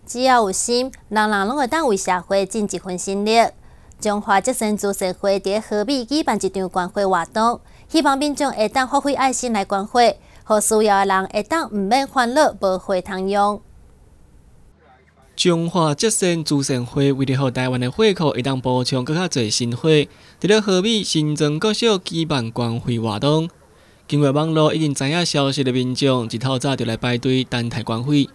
只要有心，人人拢会当为社会尽一份心力。中华接生助社会伫河美举办一场关怀活动，希望民众会当发挥爱心来关怀，互需要的人会当毋免烦恼无血通用。 中华接生助社会为了让台湾的血库会当补充更较侪新血，伫咧河美新庄国小举办关怀活动。经过网络已经知影消息的民众，一透早就来排队等待关怀。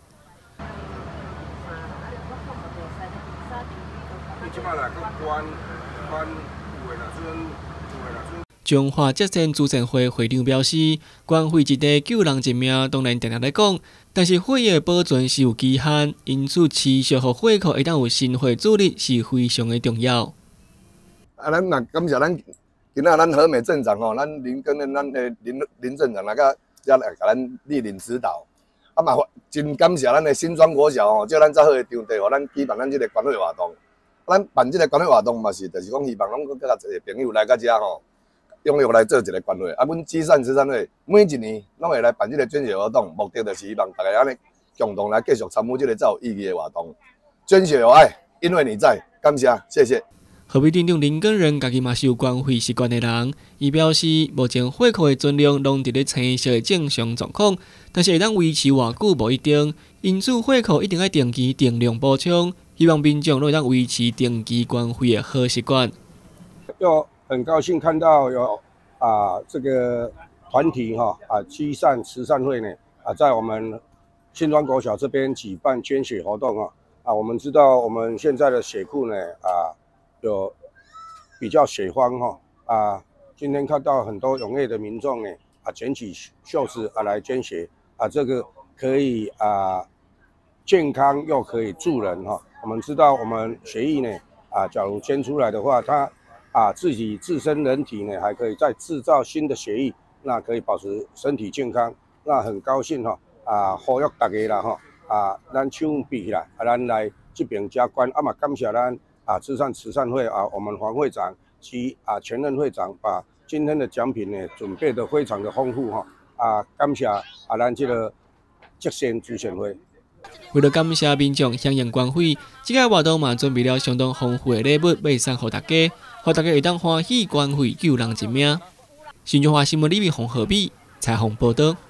中华接生助社会会长表示，关怀一地救人一命，当然定定咧讲，但是血液保存是有期限，因此持续互血库会当有新血助力是非常的重要。 咱若感谢咱今仔咱和美镇长吼，咱林根的咱的林镇长来甲遮来甲咱莅临指导，嘛真感谢咱的新庄国小吼，借咱遮好的场地，互咱举办咱这个关怀活动。咱办这个关怀活动嘛是，就是讲希望拢更加侪朋友来到遮吼。踊跃来做一个关怀，阮基善慈善会每一年拢会来办这个捐血活动，目的就是希望大家安尼共同来继续参与这个最有意义的活动。捐血有爱，因为你在，感谢，谢谢。 河美镇长林根仁家己嘛是有关怀习惯的人，伊表示，目前血库的存量拢伫咧青色的正常状况，但是会当维持偌久无一定，因此血库一定要定期定量补充，希望民众都会当维持定期关怀的好习惯。 很高兴看到有这个团体基善慈善会呢在我们新庄国小这边举办捐血活动我们知道我们现在的血库呢有比较血荒今天看到很多踊跃的民众呢卷起袖子来捐血这个可以健康又可以助人我们知道我们血液呢假如捐出来的话，它自己自身人体呢，还可以再制造新的血液，那可以保持身体健康。那很高兴呼吁大家啦咱手比起来咱来这边加关嘛感谢咱慈善会我们黄会长及前任会长把今天的奖品呢准备的非常的丰富感谢咱这个接生助社会。 为了感谢民众响应关怀，这个活动嘛准备了相当丰富的礼物，要送给大家，让大家会当欢喜关怀救人一命。新中华新闻李伟宏河美采访报道。